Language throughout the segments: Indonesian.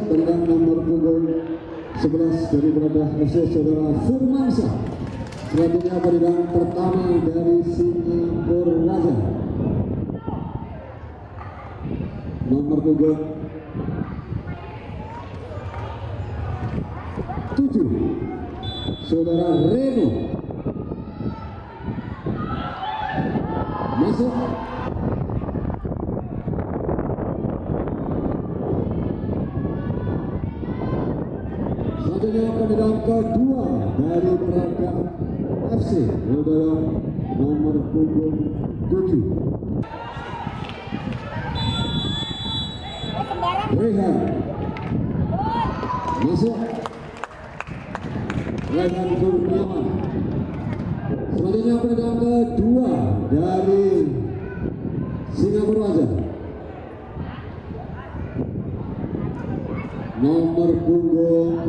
dengan nomor punggung 11 dari Prada FC saudara Firmansyah. Selanjutnya barisan pertama dari Singapura Raja, nomor punggung 7 saudara Reno. Masuk. Selanjutnya barisan kedua dari Prada FC saudara nomor punggung 7 Rehan. Masuk. Rehan Kurniawan. Selanjutnya barisan kedua dari Singapura Raja, nomor punggung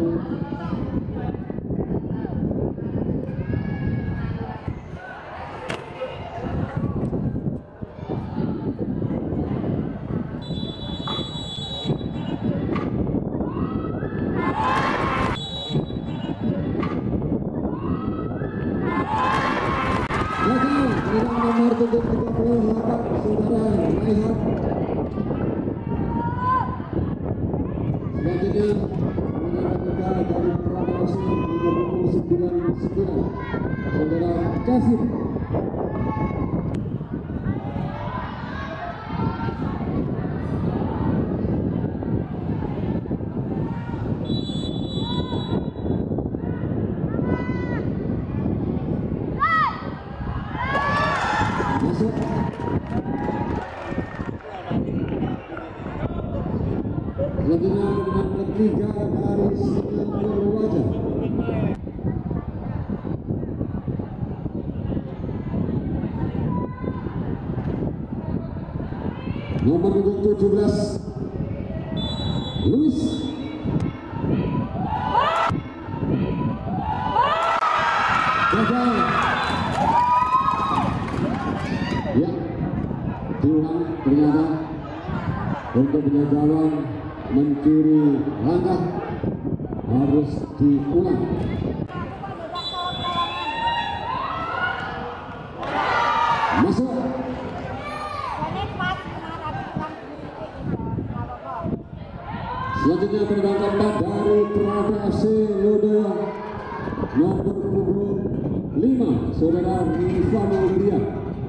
38 saudara Raihan. Selanjutnya dari Prada FC nomor punggung 99 saudara Kevin. Masuk. Selanjutnya dengan ketiga dari Singapura Raja, nomor punggung 17 Luis. Gagal. Ya, diulang ternyata untuk penjagaan mencuri langkah harus diulang. Masuk. Selanjutnya barisan keempat dari Prada FC Lodaya nomor punggung 5 saudara Rifano Brian.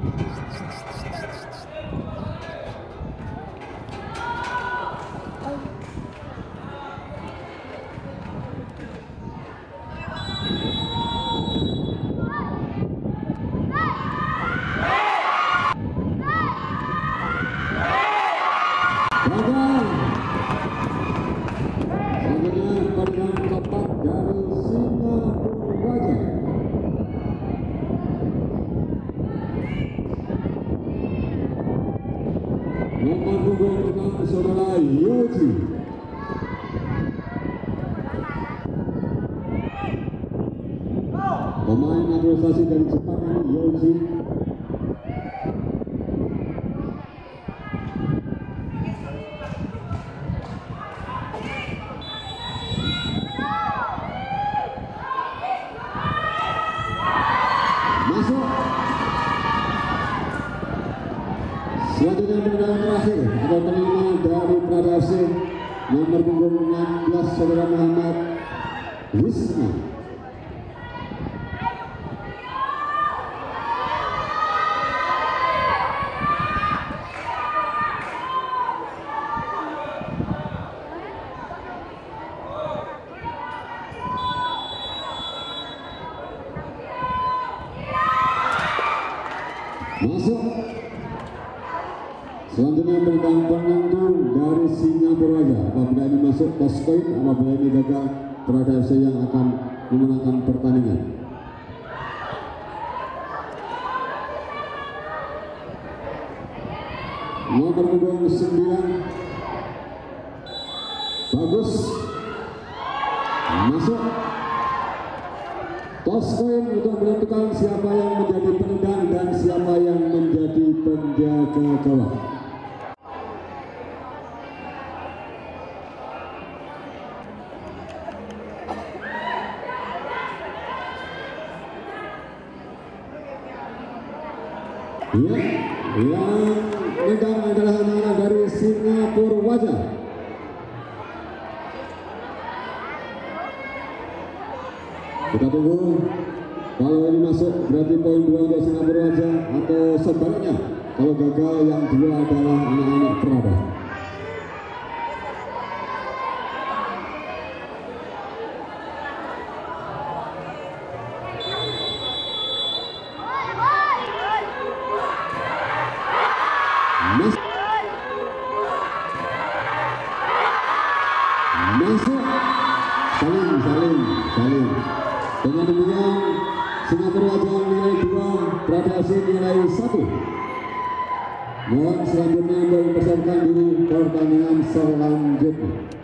Nomor punggung 6 saudara Yoji. Pemain naturalisasi dari Jepang ini Yoji. Masuk. Selanjutnya pertandingan terakhir atau penerima dari Prada FC nomor punggung 16 saudara Muhammad Wisnu. Masuk. Selanjutnya pertandingan penentu dari Singapura Raja. Apabila ini masuk toss coin, apabila ini gagal, Prada FC yang akan memenangkan pertandingan. Nomor punggung 9 bagus. Masuk. Toss coin untuk menentukan siapa yang menjadi penendang dan siapa yang menjadi penjaga gawang. Ya, yang megang adalah anak-anak dari Singapura Wajah. Kita tunggu. Kalau ini masuk berarti poin 2 untuk Singapura Wajah, atau sebaliknya kalau gagal yang 2 adalah anak-anak Prada. Masuk saling. Dengan demikian Singapura Wajah nilai 2, Prada FC nilai 1. Mohon selanjutnya untuk mempersiapkan diri pertandingan selanjutnya.